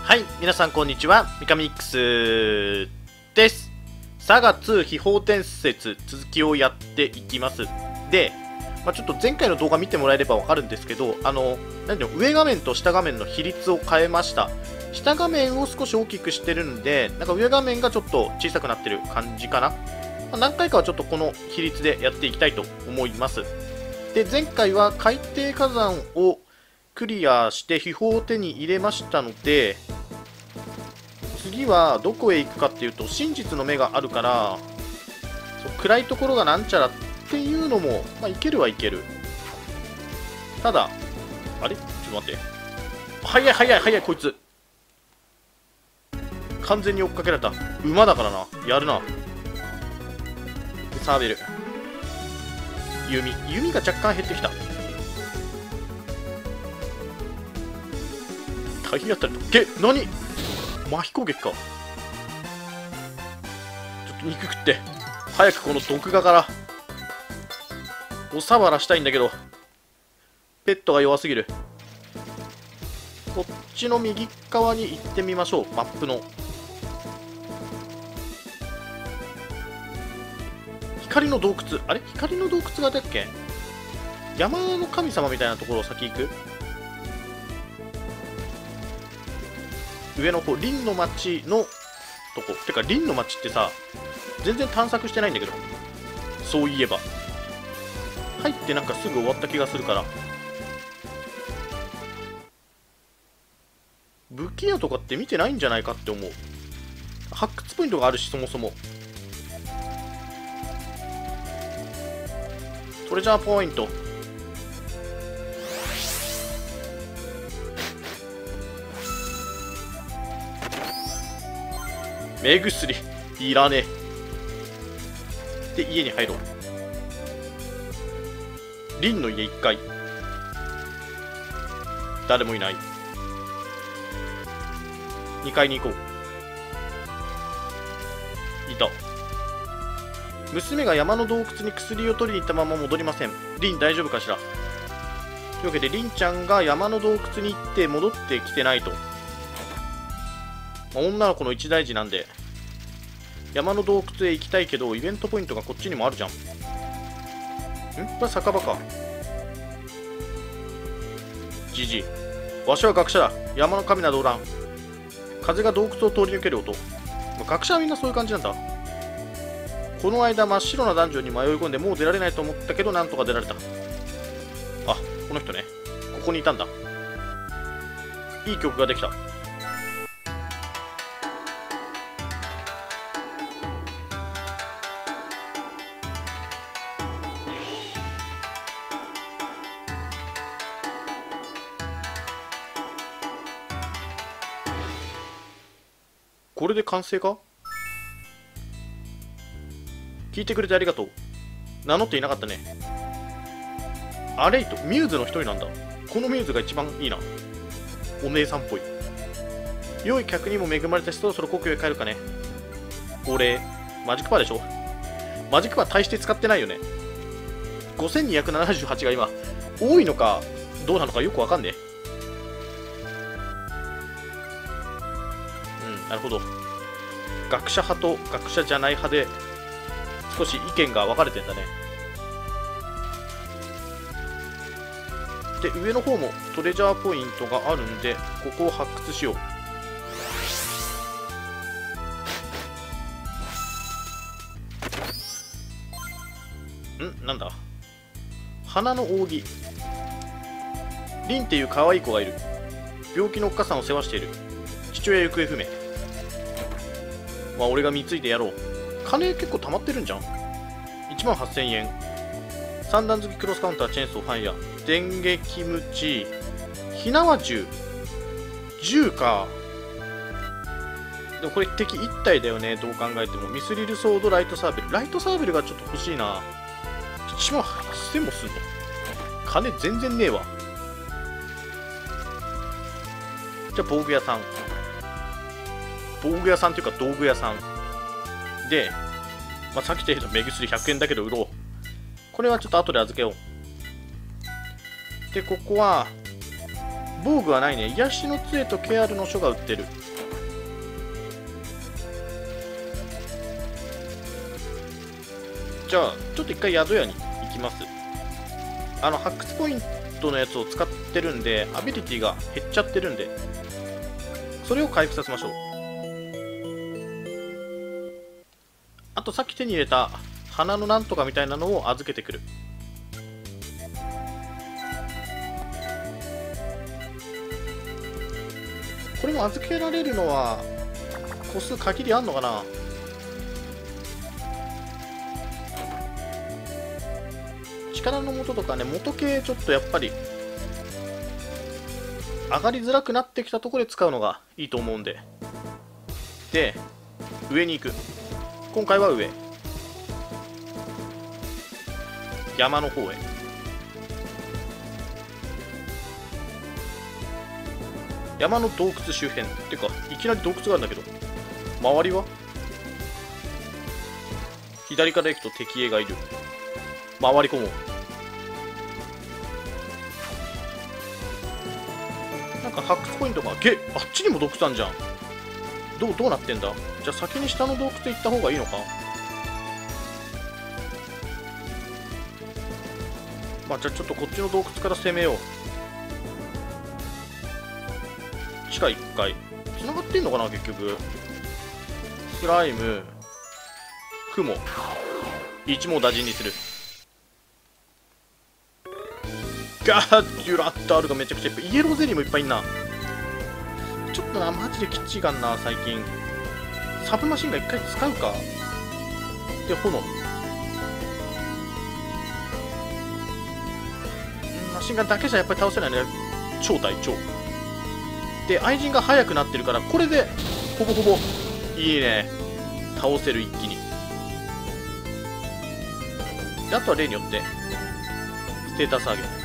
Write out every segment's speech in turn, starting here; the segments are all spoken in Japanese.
はい、皆さんこんにちは。ミカミックスです。サガ2秘宝伝説続きをやっていきます。で、ちょっと前回の動画見てもらえればわかるんですけど、なんていうの、上画面と下画面の比率を変えました。下画面を少し大きくしてるんで、なんか上画面がちょっと小さくなってる感じかな。何回かはちょっとこの比率でやっていきたいと思います。で、前回は海底火山をクリアして秘宝を手に入れましたので、次はどこへ行くかっていうと、真実の目があるから、暗いところがなんちゃらっていうのも、いけるはいける。ただ、あれちょっと待って。早い、こいつ。完全に追っかけられた。馬だからな。やるな。サーベル。弓が若干減ってきた。体当たりだっけ。何麻痺攻撃か。ちょっと肉食って早くこの毒牙からおさばらしたいんだけど、ペットが弱すぎる。こっちの右側に行ってみましょう。マップの光の洞窟、あれ光の洞窟がだっけ。山の神様みたいなところを先行く。上の方、林の町のとこ。てか、林の町ってさ、全然探索してないんだけど。そういえば。入ってなんかすぐ終わった気がするから。武器屋とかって見てないんじゃないかって思う。発掘ポイントがあるし、そもそも。トレジャーポイント。目薬いらねえ。で、家に入ろう。リンの家1階。誰もいない。2階に行こう。いた。娘が山の洞窟に薬を取りに行ったまま戻りません。リン大丈夫かしら。というわけで、リンちゃんが山の洞窟に行って戻ってきてないと。女の子の一大事なんで、山の洞窟へ行きたいけど、イベントポイントがこっちにもあるじゃん。これ酒場か。じじい。わしは学者だ。山の神などおらん。風が洞窟を通り抜ける音。学者はみんなそういう感じなんだ。この間真っ白なダンジョンに迷い込んでもう出られないと思ったけど、なんとか出られた。あ、この人ね。ここにいたんだ。いい曲ができた。これで完成か。聞いてくれてありがとう。名乗っていなかったね。アレイト、ミューズの一人なんだ。このミューズが一番いいな。お姉さんっぽい。良い客にも恵まれたし、そろそろ故郷へ帰るかね。俺、マジックパーでしょ。マジックパー大して使ってないよね。5278が今、多いのか、どうなのかよくわかんねえ。なるほど。学者派と学者じゃない派で少し意見が分かれてんだね。で、上の方もトレジャーポイントがあるんで、ここを発掘しよう。なんだ、花の扇。リンっていう可愛い子がいる。病気のおっかさんを世話している。父親行方不明。俺が貢いでやろう。金結構溜まってるんじゃん。18000円。三段付きクロスカウンター、チェーンソー、ファイヤー、電撃ムチ、火縄銃。銃か。でもこれ敵1体だよね、どう考えても。ミスリルソード、ライトサーベル。ライトサーベルがちょっと欲しいな。18000もすんの。金全然ねえわ。じゃあ防具屋さん。防具屋さんっていうか道具屋さんで、さっき言った目薬100円だけど売ろう。これはちょっと後で預けよう。で、ここは防具はないね。癒しの杖とケアルの書が売ってる。じゃあちょっと一回宿屋に行きます。発掘ポイントのやつを使ってるんでアビリティが減っちゃってるんで、それを回復させましょう。あとさっき手に入れた花のなんとかみたいなのを預けてくる。これも預けられるのは個数限りあんのかな。力の元とかね、元系ちょっとやっぱり上がりづらくなってきたところで使うのがいいと思うんで。で、上に行く。今回は上。山の方へ。山の洞窟周辺ってか、いきなり洞窟があるんだけど、周りは左から行くと敵兵がいる。回り込もう。なんか発掘ポイントがあっちにも洞窟あんじゃん。どうなってんだ。じゃあ先に下の洞窟行った方がいいのか。まあじゃあちょっとこっちの洞窟から攻めよう。地下1階つながってんのかな。結局スライム、雲、一網打尽にする。ガーデュラッタールがめちゃくちゃいっぱい。イエローゼリーもいっぱいいんな。ちょっとな、マジできっちいかんな最近。サブマシンガン1回使うか。で、炎、マシンガンだけじゃやっぱり倒せないね。超大超で、愛人が速くなってるから、これでほぼほぼいいね、倒せる一気に。で、あとは例によってステータス上げ。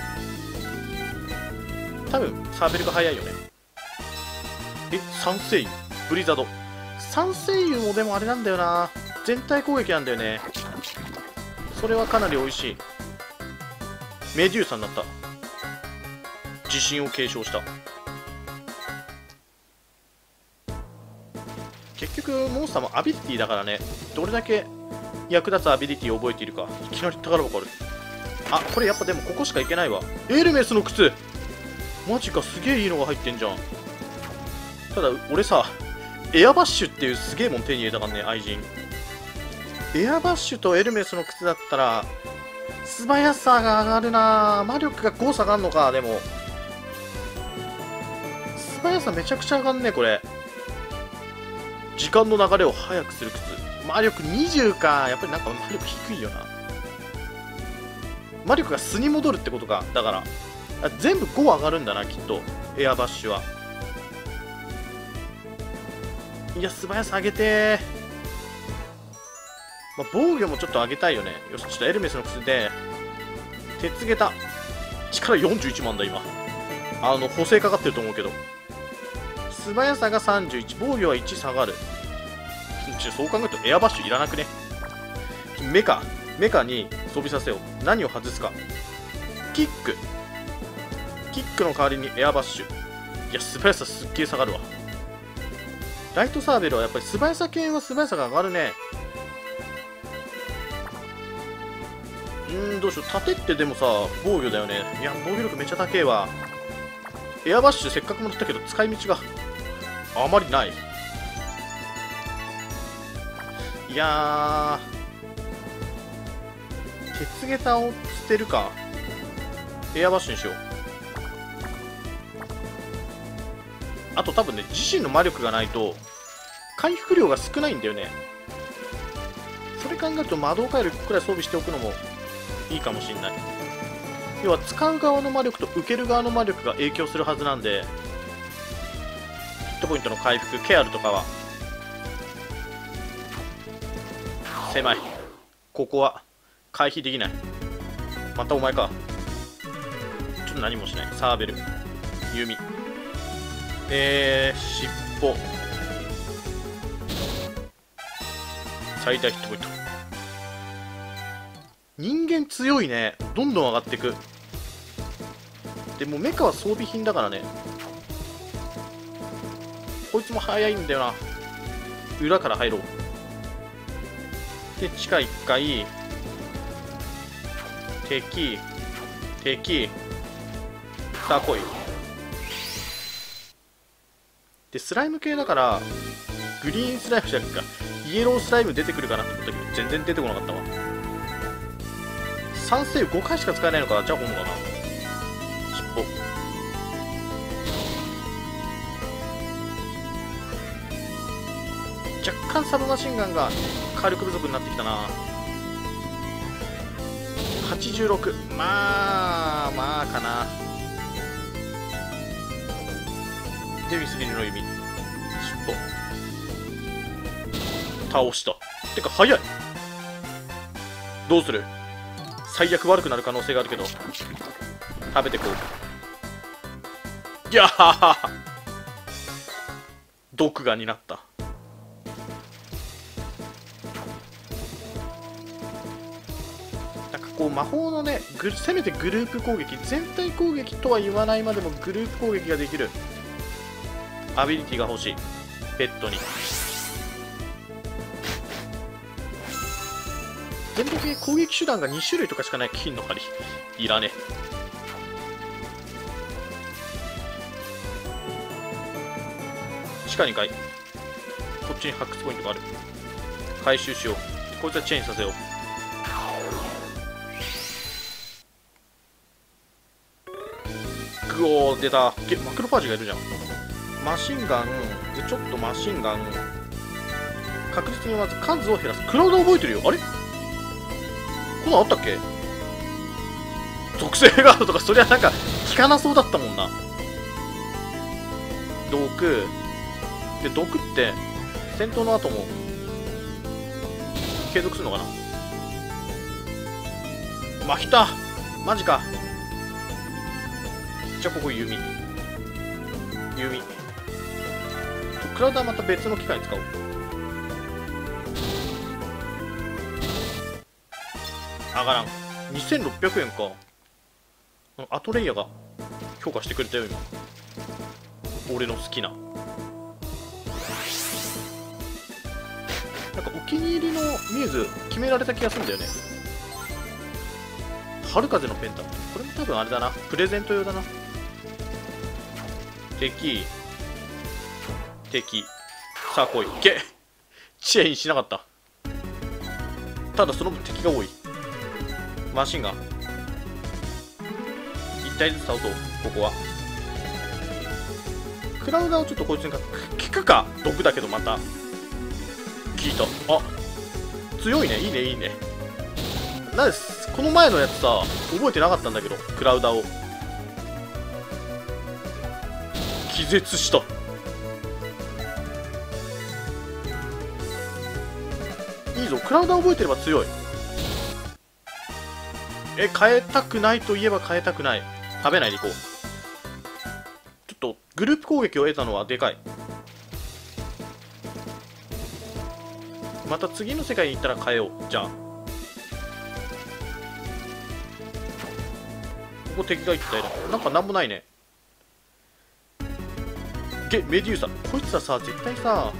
多分サーベルが速いよね。三星油ブリザード。三星油もでもあれなんだよな、全体攻撃なんだよね。それはかなり美味しい。メデューサになった。自信を継承した。結局モンスターもアビリティだからね、どれだけ役立つアビリティを覚えているか。いきなり宝箱ある。あ、これやっぱでもここしか行けないわ。エルメスの靴、マジか、すげえいいのが入ってんじゃん。ただ俺さ、エアバッシュっていうすげえもん手に入れたからね、愛人。エアバッシュとエルメスの靴だったら素早さが上がるな。魔力が5下がるのか。でも素早さめちゃくちゃ上がんねこれ。時間の流れを速くする靴、魔力20か。やっぱりなんか魔力低いよな。魔力が素に戻るってことか。だから全部5上がるんだなきっと、エアバッシュは。いや、素早さ上げてまあ、防御もちょっと上げたいよね。よし、ちょっとエルメスの靴で鉄下駄、力41万だ今。補正かかってると思うけど。素早さが31、防御は1下がる。そう考えるとエアバッシュいらなくね。メカに装備させよう。何を外すか。キックの代わりにエアバッシュ。いや、素早さすっげえ下がるわ。ライトサーベルはやっぱり素早さ系は素早さが上がるね。どうしよう。盾ってでもさ防御だよね。いや、防御力めっちゃ高えわ。エアバッシュせっかくもらったけど使い道があまりない。いやー、鉄下駄を捨てるか。エアバッシュにしよう。あと多分ね、自身の魔力がないと回復量が少ないんだよね。それ考えると魔導回路くらい装備しておくのもいいかもしんない。要は使う側の魔力と受ける側の魔力が影響するはずなんで、ヒットポイントの回復、ケアルとかは狭い。ここは回避できない。またお前か。ちょっと何もしない。サーベル、弓、尻尾、最大ヒットポイント。人間強いね。どんどん上がっていく。でもメカは装備品だからね。 こいつも速いんだよな。裏から入ろう。で地下1回敵さあ来い。でスライム系だからグリーンスライムじゃなくてイエロースライム出てくるかなと思ったけど全然出てこなかったわ。3セーブ5回しか使えないのか。じゃあ本能だな。尻尾若干サブマシンガンが火力不足になってきたな。86、まあかな。でミスリルの弓、尻尾倒した。てか早い。どうする。最悪悪くなる可能性があるけど食べてこう。いやー毒牙になった。なんかこう魔法のねせめてグループ攻撃、全体攻撃とは言わないまでもグループ攻撃ができるアビリティが欲しい。ペットに全部系攻撃手段が2種類とかしかない金の針いらねえ。地下2階こっちに発掘ポイントがある。回収しよう。こいつはチェーンさせよう。グオー出た。マクロファージがいるじゃん。マシンガンでちょっとマシンガン確実にまず数を減らす。クラウド覚えてるよ。あれこんなんあったっけ。属性ガードとかそりゃなんか効かなそうだったもんな。毒で毒って戦闘の後も継続するのかな。まひたマジか。じゃあここ弓クラウドはまた別の機械に使おう。上がらん。2600円か。アトレイヤが評価してくれたよ今。俺の好きななんかお気に入りのミューズ決められた気がするんだよね。春風のペンタント、これも多分あれだな、プレゼント用だな。敵さあ来い。いけチェインしなかった。ただその分敵が多い。マシンガン1体ずつ倒そう。ここはクラウダーをちょっとこいつに効くか。毒だけどまた効いた。あ強いね。いいねいいね。なんでこの前のやつさ覚えてなかったんだけど、クラウダーを気絶した。いいぞ、クラウダー覚えてれば強い。変えたくないといえば変えたくない。食べないでいこう。ちょっとグループ攻撃を得たのはでかい。また次の世界に行ったら変えよう。じゃあここ敵が一体だ。なんかなんもないね。メデューサ、こいつらさ絶対さ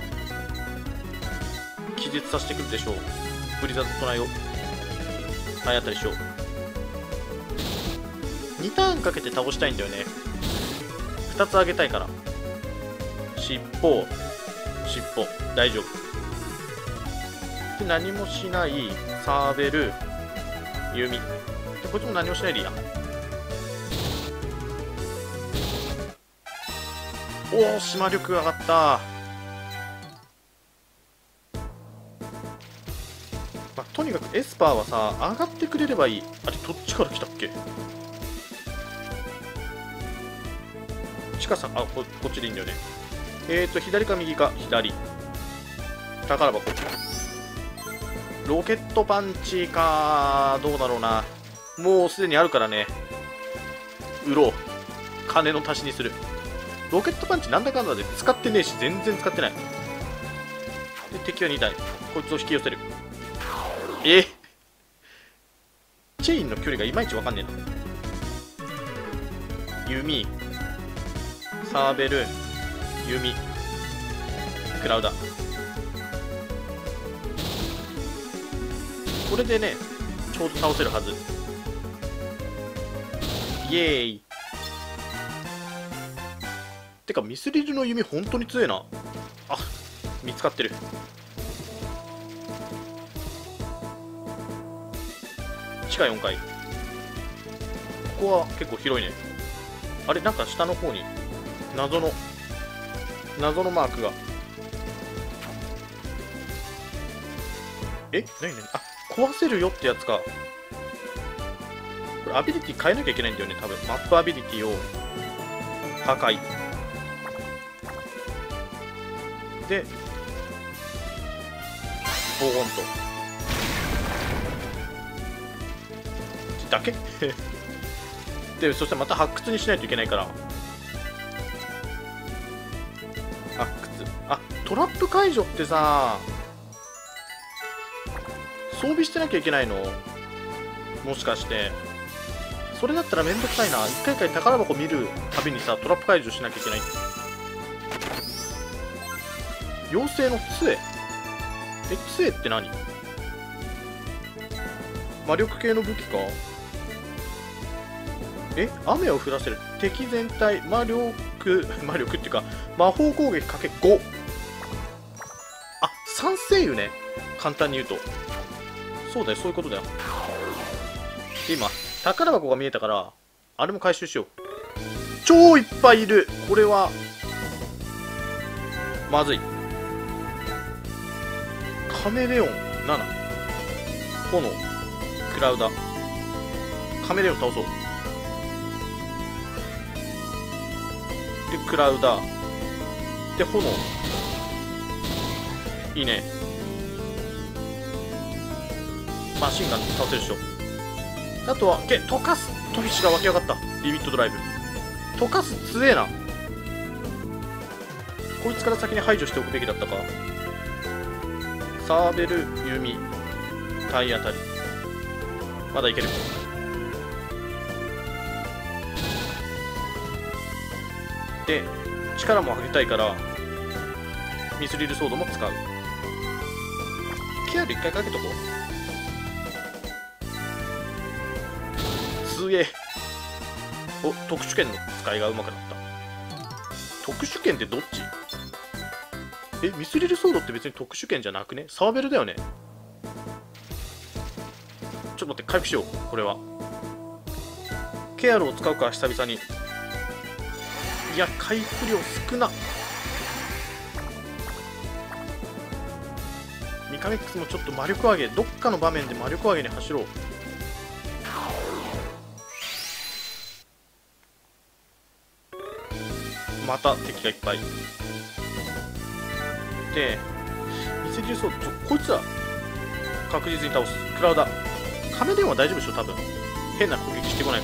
気絶させてくるでしょう。ブリザードトライを体当たりしよう。2ターンかけて倒したいんだよね。2つ上げたいから。尻尾大丈夫で、何もしないサーベル弓で、こいつも何もしないでいいや。おお島力上がった。まあ、とにかくエスパーはさ上がってくれればいい。あれどっちから来たっけ。地下さん、こっちでいいんだよね。左か右か。左。宝箱。ロケットパンチか。どうだろうな。もうすでにあるからね。売ろう。金の足しにする。ロケットパンチなんだかんだで使ってねえし、全然使ってない。で、敵は2体。こいつを引き寄せる。チェインの距離がいまいちわかんねえな。弓サーベル弓クラウダ。これでねちょうど倒せるはず。イエーイ。てかミスリルの弓本当に強えな。あ、見つかってる。地下4階。ここは結構広いね。あれ、なんか下の方に謎のマークが。え、なになに。あ、壊せるよってやつか。これアビリティ変えなきゃいけないんだよね、多分。マップアビリティを破壊でボーンとだけで、そしてまた発掘にしないといけないから。発掘。あ、トラップ解除ってさ、装備してなきゃいけないの？もしかしてそれだったらめんどくさいな。一回一回宝箱見るたびにさ、トラップ解除しなきゃいけない。妖精の杖。杖って何？魔力系の武器か？雨を降らせる。敵全体魔力っていうか魔法攻撃かけ5。あ、酸性油ね、簡単に言うと。そうだよ、そういうことだよ。で、今宝箱が見えたからあれも回収しよう。超いっぱいいる。これはまずい。カメレオン7、炎、クラウダ。カメレオン倒そう。でクラウダで炎。いいね。マシンガン倒せるでしょ。あとは溶かすトフィッシュが湧き上がった。リミットドライブ溶かす強えな。こいつから先に排除しておくべきだったか。サーベル弓体当たり。まだいける。で力も上げたいからミスリルソードも使う。ケアル1回かけとこう。すげえ。お、特殊剣の使いがうまくなった。特殊剣ってどっち？ミスリルソードって別に特殊剣じゃなくね？サーベルだよね。ちょっと待って、回復しよう。これはケアルを使うか久々に。いや、回復量少な。ミカミックスもちょっと魔力上げ、どっかの場面で魔力上げに走ろう。また敵がいっぱいで、ミスリルソードこいつは確実に倒す。クラウダ。カメレオンは大丈夫でしょ、多分。変な攻撃してこないから。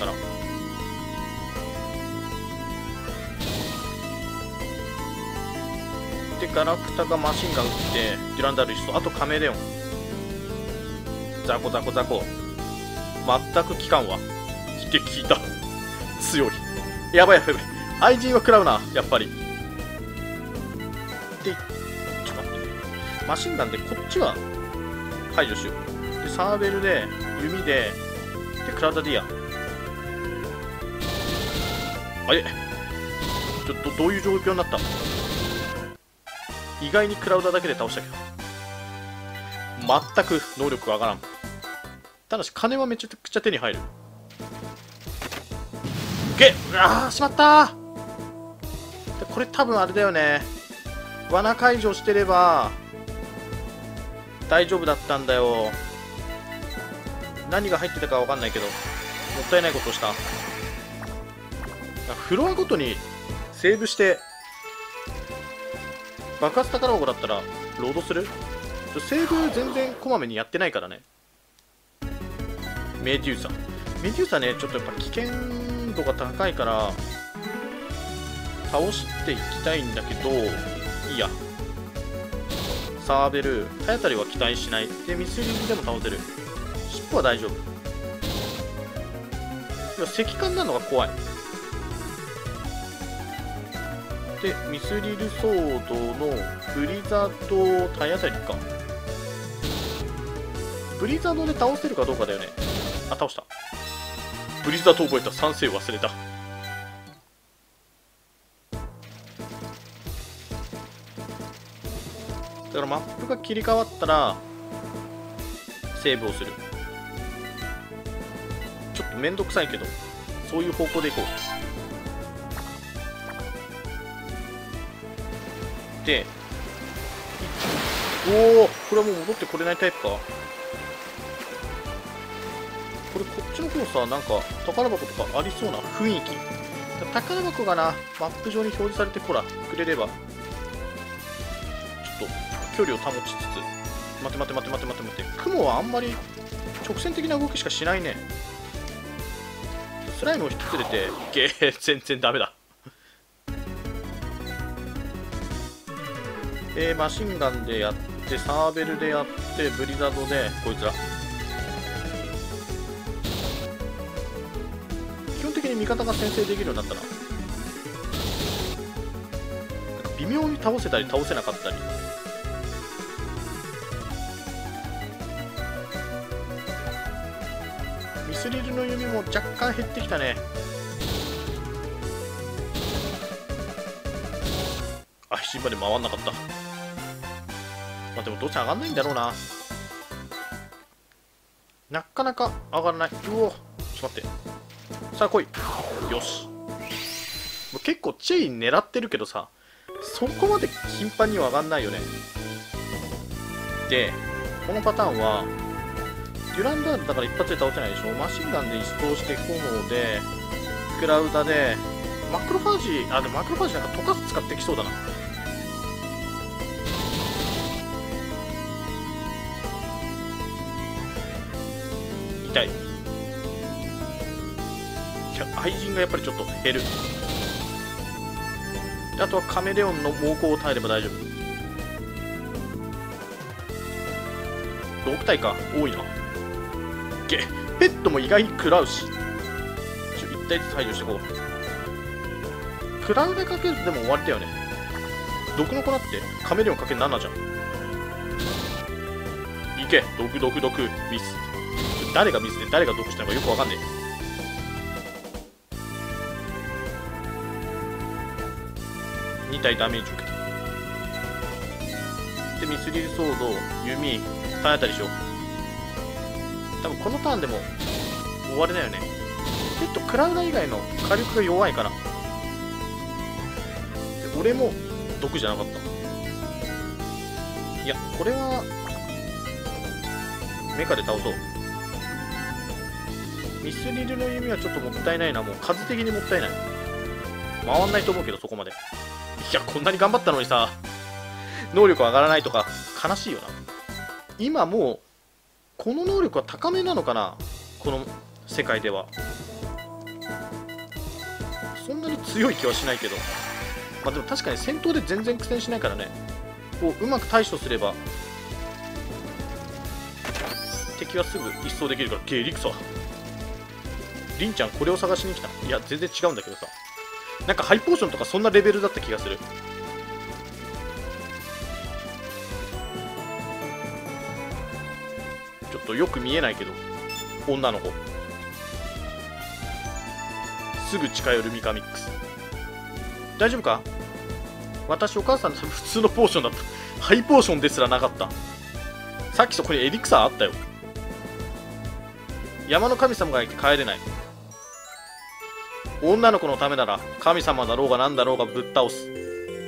でガラクタがマシンガン撃ってデュランダール一層。あとカメレオン。ザコザコザコ。全く効かんわ。効いた。強い。やばいやばいやばい。愛人は食らうな、やっぱり。で、ちょっと待って。マシンガンでこっちは排除しよう。で、サーベルで、弓で、クラウダディア。あれちょっとどういう状況になった？意外にクラウダだけで倒したけど。全く能力上がらん。ただし、金はめちゃくちゃ手に入る。しまったー。これ多分あれだよね。罠解除してれば大丈夫だったんだよ。何が入ってたかわかんないけど、もったいないことをした。フロアごとにセーブして爆発宝箱だったらロードする。セーブ全然こまめにやってないからね。メデューサね、ちょっとやっぱ危険度が高いから倒していきたいんだけど、いいや。サーベル体当たりは期待しない。でミスリルでも倒せる。尻尾は大丈夫。いや、石棺なのが怖い。 でミスリルソードのブリザード体当たりか。ブリザードで倒せるかどうかだよね。あ、倒した。ブリザード覚えた。賛成忘れた。だからマップが切り替わったらセーブをする。ちょっとめんどくさいけどそういう方向でいこう。で、おお、これはもう戻ってこれないタイプか。これこっちの方さ、なんか宝箱とかありそうな雰囲気。宝箱がなマップ上に表示されて、ほらくれればちょっと距離を保ちつつ。待て待て待て待て待て待て、雲はあんまり直線的な動きしかしないね。スライムを引き連れてゲー、全然ダメだ。マシンガンでやって、サーベルでやって、ブリザードでこいつら。基本的に味方が先制できるようになったな。なんか微妙に倒せたり倒せなかったり。ミスリルの弓も若干減ってきたね。あ、一瞬まで回んなかった。まあでもどうせ上がんないんだろうな。なかなか上がらない。うお、ちょっと待って。さあ来い。よし。もう結構チェイン狙ってるけどさ、そこまで頻繁には上がんないよね。で、このパターンはデュランダールだから一発で倒せないでしょ。マシンガンで一掃して炎でクラウダでマクロファージ、あ、でもマクロファージなんか溶かす使ってきそうだな。痛い。いや、愛人がやっぱりちょっと減る。であとはカメレオンの猛攻を耐えれば大丈夫。6体か、多いな。ペットも意外に食らうし、1体ずつ排除していこう。クラウダかけるとでも終わりだよね。毒の粉ってカメレオンかける7じゃん。いけ、毒ミス。誰がミスで誰が毒したのかよくわかんねえ。2体ダメージ受けた。でミスリルソード、弓、体当たりしよう。多分このターンでも終わりだよね。ペットクラウダ以外の火力が弱いから。で俺も毒じゃなかった。いや、これはメカで倒そう。ミスリルの弓はちょっともったいないな。もう数的にもったいない。回んないと思うけどそこまで。いや、こんなに頑張ったのにさ、能力上がらないとか悲しいよな。今もうこの能力は高めなのかな、この世界では。そんなに強い気はしないけど、まあでも確かに戦闘で全然苦戦しないからね。こううまく対処すれば敵はすぐ一掃できるから。ゲリクサリンちゃんこれを探しに来た。いや全然違うんだけどさ、なんかハイポーションとかそんなレベルだった気がする。ちょっとよく見えないけど女の子すぐ近寄るミカミックス。大丈夫か。私お母さん普通のポーションだった。ハイポーションですらなかった。さっきそこにエリクサーあったよ。山の神様がいて帰れない。女の子のためなら神様だろうが何だろうがぶっ倒す。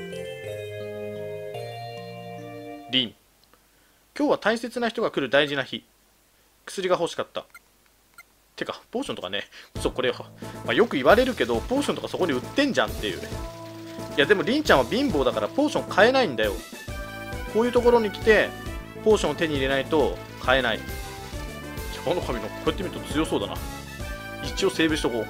リン、今日は大切な人が来る大事な日。薬が欲しかった。てかポーションとかね、そうこれ、まあ、よく言われるけどポーションとかそこに売ってんじゃんっていう。いやでもリンちゃんは貧乏だからポーション買えないんだよ。こういうところに来てポーションを手に入れないと買えない。山の神のこうやって見ると強そうだな。一応セーブしとこう。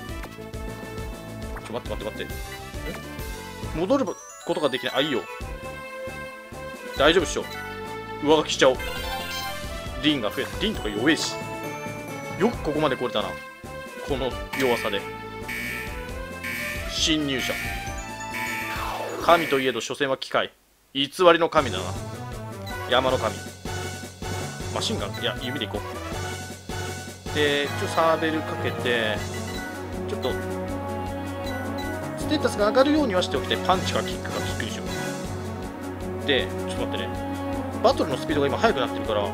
待って。戻ることができない。あ、いいよ。大丈夫っしょ。上書きしちゃおう。リンが増えた。リンとか弱えし。よくここまで来れたな。この弱さで。侵入者。 神といえど所詮は機械。偽りの神だな。山の神。マシンガン、いや弓でいこう。でサーベルかけてちょっとステータスが上がるようにはしておきたい。パンチかキックかキックにしよう。でちょっと待ってね、バトルのスピードが今速くなってるから、こ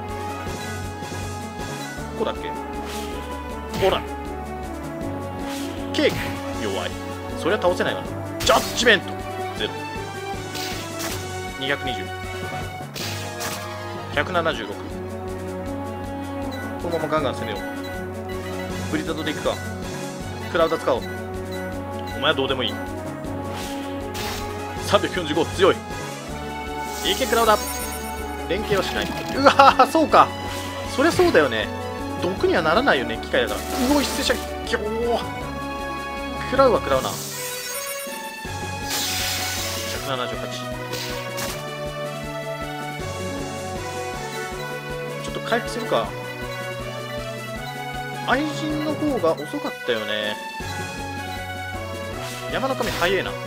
こだっけ、ほらケーキ弱い。そりゃ倒せないわな。ジャッジメントゼロ。220、176。このままガンガン攻めよう。ブリザードでいくか、クラウダ使おう。お前はどうでもいい。345強い。いけクラウダ。連携はしない。うわーそうか、そりゃそうだよね。毒にはならないよね、機械だから。うお、一斉射撃。ギョー、食らうは食らうな。178。ちょっと回復するか。愛人の方が遅かったよね。山の神早えな。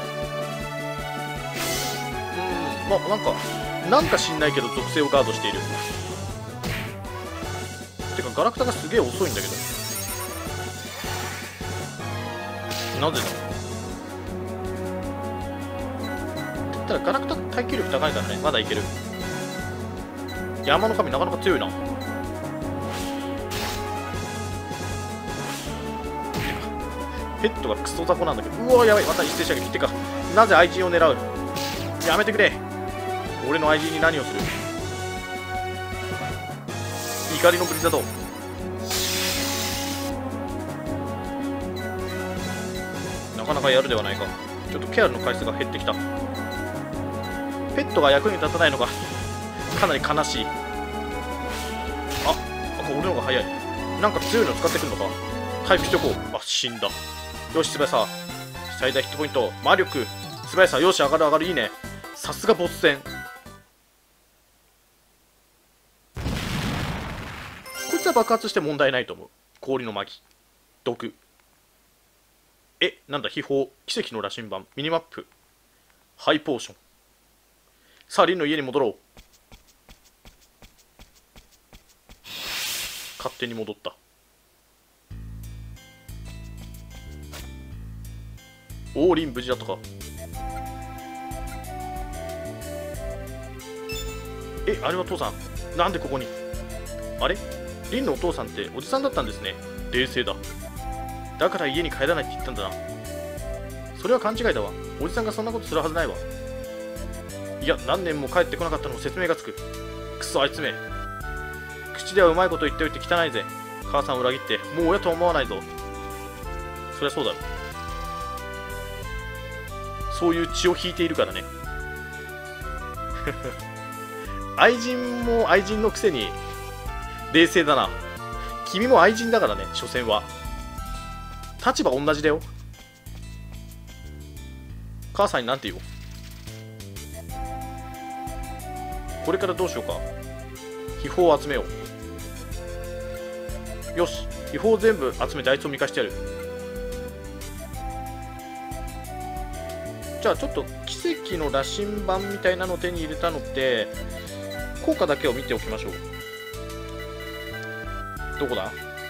まあなんか知んないけど属性をガードしている。てかガラクタがすげえ遅いんだけど、なぜだ。って言ったらガラクタ耐久力高いからね、まだいける。山の神なかなか強いな。ペットがクソ雑魚なんだけど、うわやばい、また一斉射撃。ってかなぜ愛人を狙う。やめてくれ。俺の愛人に何をする。怒りのブリザード。なかなかやるではないか。ちょっとケアルの回数が減ってきた。ペットが役に立たないのがかなり悲しい。あ、俺の方が早い。なんか強いの使ってくるのか。回復しておこう。あ、死んだ。よし、素早さ最大ヒットポイント、魔力、素早さ、よし、上がる上がる、いいね。さすがボス戦。こいつは爆発して問題ないと思う。氷の巻、毒。なんだ、秘宝、奇跡の羅針盤、ミニマップ、ハイポーション。さあ、リンの家に戻ろう。勝手に戻った。おお、リン無事だったか。あれは父さん、なんでここに。あれ、リンのお父さんっておじさんだったんですね。冷静だ。だから家に帰らないって言ったんだな。それは勘違いだわ。おじさんがそんなことするはずないわ。いや、何年も帰ってこなかったのも説明がつく。くそ、あいつめ。口ではうまいこと言っておいて汚いぜ。母さんを裏切ってもう親とは思わないぞ。そりゃそうだろ。そういう血を引いているからね。愛人も愛人のくせに冷静だな。君も愛人だからね、所詮は。立場同じだよ。母さんになんて言おう。これからどうしようか。秘宝を集めよう。よし、秘宝を全部集めてあいつを見返してやる。じゃあちょっと奇跡の羅針盤みたいなのを手に入れたので効果だけを見ておきましょう。どこだ。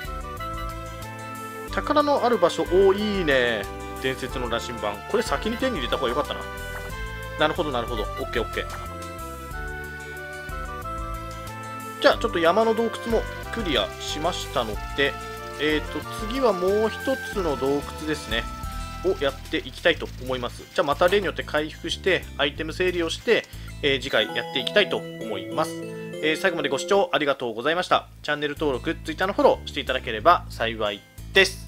宝のある場所。おー、いいね。伝説の羅針盤。これ先に手に入れた方がよかったな。なるほどなるほど。オッケーオッケー。じゃあちょっと山の洞窟もクリアしましたので、次はもう一つの洞窟ですねをやっていきたいと思います。じゃあまた例によって回復してアイテム整理をして、次回やっていきたいと思います。最後までご視聴ありがとうございました。チャンネル登録、Twitter のフォローしていただければ幸いです。